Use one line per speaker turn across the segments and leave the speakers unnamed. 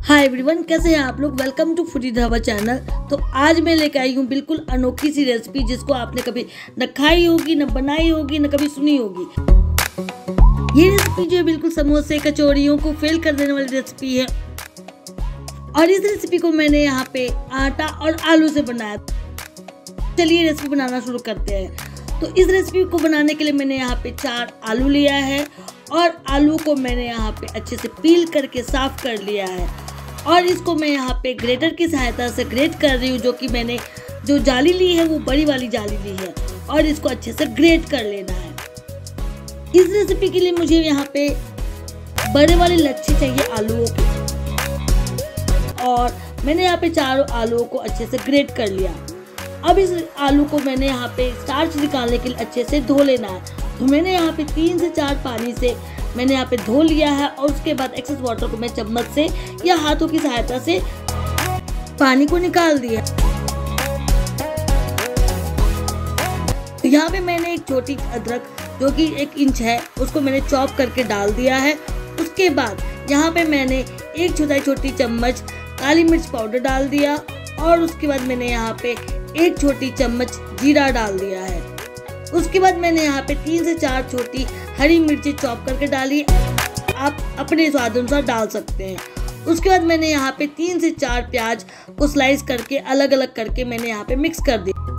Hi everyone, कैसे हैं आप लोग। Welcome to foodie Dhaba channel. तो आज मैं लेकर आई हूँ बिल्कुल अनोखी सी रेसिपी जिसको आपने कभी न खाई होगी, न बनाई होगी, न कभी सुनी होगी। ये रेसिपी जो है बिल्कुल समोसे कचौड़ियों को फेल कर देने वाली रेसिपी है और इस रेसिपी को मैंने यहाँ पे आटा और आलू से बनाया। चलिए रेसिपी बनाना शुरू करते हैं। तो इस रेसिपी को बनाने के लिए मैंने यहाँ पे 4 आलू लिया है और आलू को मैंने यहाँ पे अच्छे से पील करके साफ कर लिया है और इसको मैं यहाँ पे ग्रेटर की सहायता से ग्रेट कर रही हूँ। जो कि मैंने जो जाली ली है वो बड़ी वाली जाली ली है और इसको अच्छे से ग्रेट कर लेना है। इस रेसिपी के लिए मुझे यहाँ पे बड़े वाले लच्छे चाहिए आलूओं के और मैंने यहाँ पे 4 आलूओं को अच्छे से ग्रेट कर लिया। अब इस आलू को मैंने यहाँ पे स्टार्च निकालने के लिए अच्छे से धो लेना है। तो मैंने यहाँ पे 3 से 4 पानी से मैंने यहाँ पे धो लिया है और उसके बाद एक्सेस वाटर को मैं चम्मच से या हाथों की सहायता से पानी को निकाल दिया। तो यहाँ पे मैंने एक छोटी अदरक जो कि 1 इंच है उसको मैंने चॉप करके डाल दिया है। उसके बाद यहाँ पे मैंने 1 छोटी चम्मच काली मिर्च पाउडर डाल दिया और उसके बाद मैंने यहाँ पे 1 छोटी चम्मच जीरा डाल दिया है। उसके बाद मैंने यहाँ पे 3 से 4 छोटी हरी मिर्ची चॉप करके डाली, आप अपने स्वाद अनुसार डाल सकते हैं। उसके बाद मैंने यहाँ पे 3 से 4 प्याज को स्लाइस करके अलग अलग करके मैंने यहाँ पे मिक्स कर दिया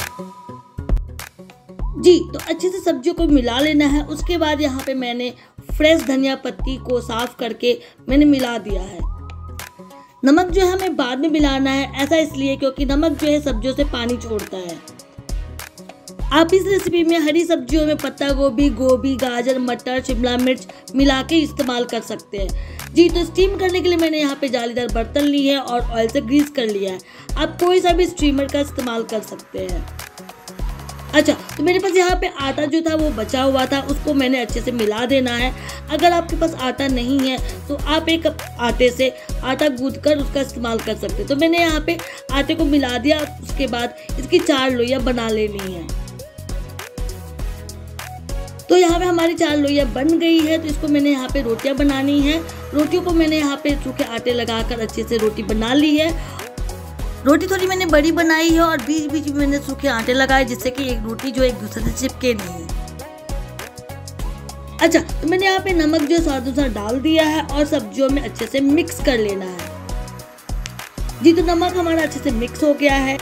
जी। तो अच्छे से सब्जियों को मिला लेना है। उसके बाद यहाँ पे मैंने फ्रेश धनिया पत्ती को साफ करके मैंने मिला दिया है। नमक जो है हमें बाद में मिलाना है, ऐसा इसलिए क्योंकि नमक जो है सब्जियों से पानी छोड़ता है। आप इस रेसिपी में हरी सब्जियों में पत्ता गोभी, गाजर, मटर, शिमला मिर्च मिला के इस्तेमाल कर सकते हैं जी। तो स्टीम करने के लिए मैंने यहाँ पे जालीदार बर्तन ली है और ऑयल से ग्रीस कर लिया है। आप कोई सा भी स्टीमर का इस्तेमाल कर सकते हैं। अच्छा, तो मेरे पास यहाँ पे आटा जो था वो बचा हुआ था, उसको मैंने अच्छे से मिला देना है। अगर आपके पास आटा नहीं है तो आप एक आटे से आटा गूंथ कर उसका इस्तेमाल कर सकते हैं। तो मैंने यहाँ पे आटे को मिला दिया। उसके बाद इसकी 4 लोइयां बना लेनी है। तो यहाँ पे हमारी 4 लोइयां बन गई है। तो इसको मैंने यहाँ पे रोटियां बनानी है। रोटियों को मैंने यहाँ पे सूखे आटे लगाकर अच्छे से रोटी बना ली है। रोटी थोड़ी मैंने बड़ी बनाई है और बीच बीच में मैंने सूखे आटे लगाए जिससे कि एक रोटी जो एक दूसरे से चिपके नहीं। अच्छा, तो मैंने यहाँ पे नमक जो स्वाद अनुसार डाल दिया है और सब्जियों में अच्छे से मिक्स कर लेना है जी। तो नमक हमारा अच्छे से मिक्स हो गया है।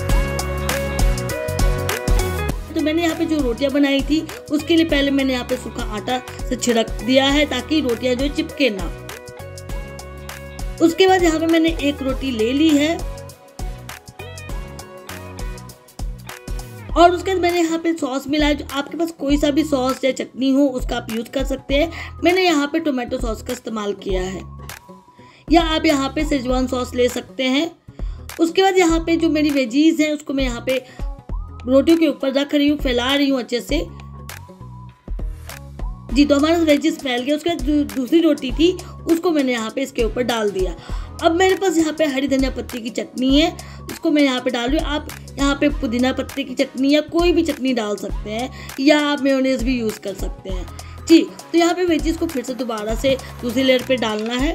तो मैंने यहाँ पे जो रोटियां बनाई थी उसके लिए पहले मैंने यहाँ पे सूखा आटा से छिड़क दिया है ताकि रोटियां जो चिपके ना। उसके बाद यहाँ पे मैंने 1 रोटी ले ली है और उसके बाद मैंने यहाँ पे सॉस मिलाया। जो आपके पास कोई सा भी सॉस या चटनी हो उसका आप यूज कर सकते हैं। मैंने यहाँ पे टोमेटो सॉस का इस्तेमाल किया है या आप यहाँ पे शेजवान सॉस ले सकते हैं। उसके बाद यहाँ पे जो मेरी वेजीज हैं उसको मैं यहाँ पे रोटियों के ऊपर रख रही हूँ, फैला रही हूँ अच्छे से जी। तो हमारा वेजीज फैल गया। उसके बाद जो दूसरी रोटी थी उसको मैंने यहाँ पे इसके ऊपर डाल दिया। अब मेरे पास यहाँ पे हरी धनिया पत्ती की चटनी है, इसको मैं यहाँ पे डाल रही हूँ। आप यहाँ पे पुदीना पत्ते की चटनी या कोई भी चटनी डाल सकते हैं या आप मेयोनेज़ भी यूज़ कर सकते हैं जी। तो यहाँ पे वेजीज को फिर से दोबारा से दूसरी लेयर पे डालना है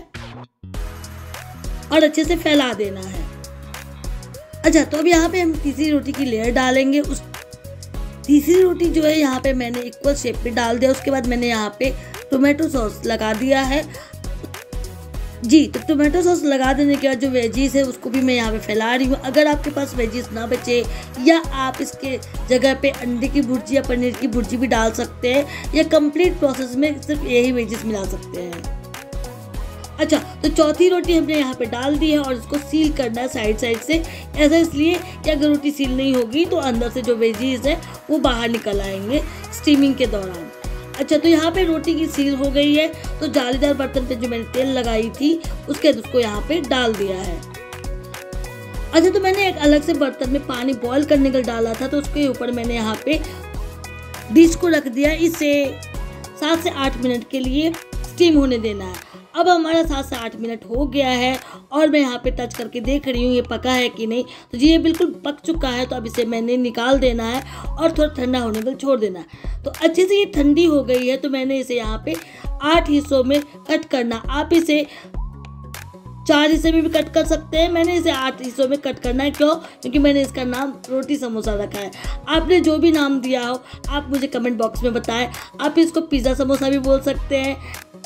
और अच्छे से फैला देना है। अच्छा, तो अब यहाँ पे हम तीसरी रोटी की लेयर डालेंगे। उस तीसरी रोटी जो है यहाँ पे मैंने इक्वल शेप पे डाल दिया। उसके बाद मैंने यहाँ पे टोमेटो सॉस लगा दिया है जी। तो टोमेटो सॉस लगा देने के बाद जो वेजीज है उसको भी मैं यहाँ पे फैला रही हूँ। अगर आपके पास वेजीज ना बचे या आप इसके जगह पे अंडे की भुर्जी या पनीर की भुर्जी भी डाल सकते हैं या कंप्लीट प्रोसेस में सिर्फ यही वेजीज मिला सकते हैं। अच्छा, तो चौथी रोटी हमने यहाँ पे डाल दी है और इसको सील करना है साइड से। ऐसा इसलिए कि अगर रोटी सील नहीं होगी तो अंदर से जो वेजीज है वो बाहर निकल आएंगे स्टीमिंग के दौरान। अच्छा, तो यहाँ पे रोटी की सील हो गई है। तो जालीदार बर्तन पे जो मैंने तेल लगाई थी उसके बाद उसको यहाँ पे डाल दिया है। अच्छा, तो मैंने एक अलग से बर्तन में पानी बॉईल करने का डाला था तो उसके ऊपर मैंने यहाँ पे डिश को रख दिया। इसे 7 से 8 मिनट के लिए स्टीम होने देना है। अब हमारा 7 से 8 मिनट हो गया है और मैं यहाँ पे टच करके देख रही हूँ ये पका है कि नहीं। तो जी ये बिल्कुल पक चुका है। तो अब इसे मैंने निकाल देना है और थोड़ा ठंडा होने के लिए छोड़ देना है। तो अच्छे से ये ठंडी हो गई है। तो मैंने इसे यहाँ पे 8 हिस्सों में कट करना। आप इसे 4 हिस्से में भी कट कर सकते हैं। मैंने इसे 8 हिस्सों में कट करना है। क्यों? क्योंकि मैंने इसका नाम रोटी समोसा रखा है। आपने जो भी नाम दिया हो आप मुझे कमेंट बॉक्स में बताएं। आप इसको पिज़्ज़ा समोसा भी बोल सकते हैं।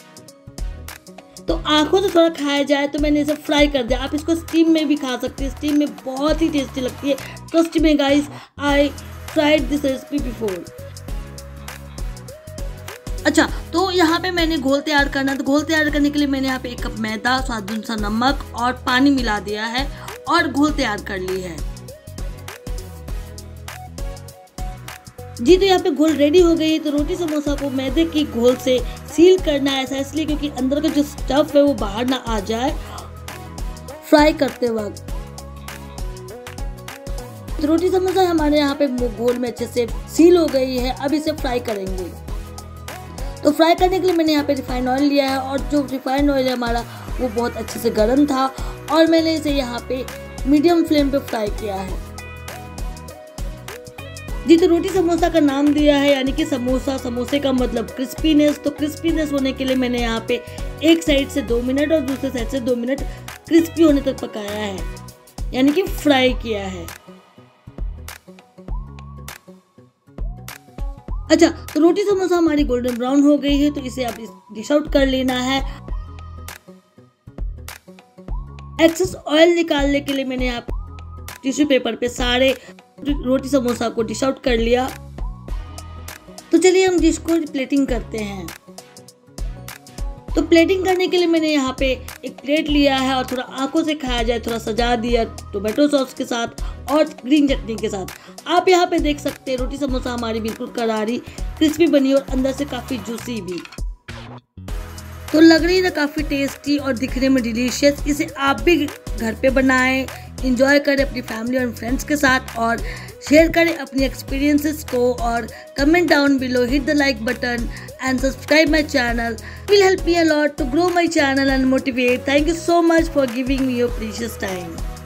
तो आंखों से थोड़ा खाया जाए तो मैंने इसे फ्राई कर दिया। आप इसको स्टीम में भी खा सकते हैं। स्टीम में बहुत ही टेस्टी लगती है। Trust me guys, I tried this recipe before. अच्छा, तो यहाँ पे मैंने घोल तैयार करना है। तो घोल तैयार करने के लिए मैंने यहाँ पे 1 कप मैदा, स्वाद अनुसार नमक और पानी मिला दिया है और घोल तैयार कर ली है। जी, तो यहाँ पे घोल रेडी हो गई है। तो रोटी समोसा को मैदे की घोल से सील करना है। ऐसा इसलिए क्योंकि अंदर का जो स्टफ है वो बाहर ना आ जाए फ्राई करते वक्त। तो रोटी समोसा हमारे यहाँ पे घोल में अच्छे से सील हो गई है। अब इसे फ्राई करेंगे। तो फ्राई करने के लिए मैंने यहाँ पे रिफाइंड ऑयल लिया है और जो रिफाइंड ऑयल है हमारा वो बहुत अच्छे से गर्म था और मैंने इसे यहाँ पे मीडियम फ्लेम पे फ्राई किया है। जी, तो रोटी समोसा का नाम दिया है यानी कि समोसा। समोसे का मतलब क्रिस्पीनेस। तो क्रिस्पीनेस होने के लिए मैंने यहाँ पे एक साइड से 2 मिनट और दूसरे साइड से 2 मिनट क्रिस्पी होने तक पकाया है, यानी कि फ्राई किया है। अच्छा, तो रोटी समोसा हमारी गोल्डन ब्राउन हो गई है। तो इसे अब डिश आउट कर लेना है। एक्सेस ऑयल निकालने के लिए मैंने यहाँ टिश्यू पेपर पे सारे रोटी समोसा को डिश आउट कर लिया। तो चलिए हम डिश को प्लेटिंग करते हैं। तो प्लेटिंग करने के लिए मैंने यहाँ पे एक प्लेट लिया है और थोड़ा आंखों से खाया जाए थोड़ा सजा दिया टोमेटो सॉस के साथ और ग्रीन चटनी के साथ। आप यहाँ पे देख सकते हैं रोटी समोसा हमारी बिल्कुल करारी क्रिस्पी बनी और अंदर से काफ़ी जूसी भी। तो लग रही है काफ़ी टेस्टी और दिखने में डिलीशियस। इसे आप भी घर पे बनाएं, इंजॉय करें अपनी फैमिली और फ्रेंड्स के साथ और शेयर करें अपनी एक्सपीरियंसेस को और comment down below, hit the like button and subscribe my channel. It will help me a lot to grow my channel and motivate. Thank you so much for giving me your precious time.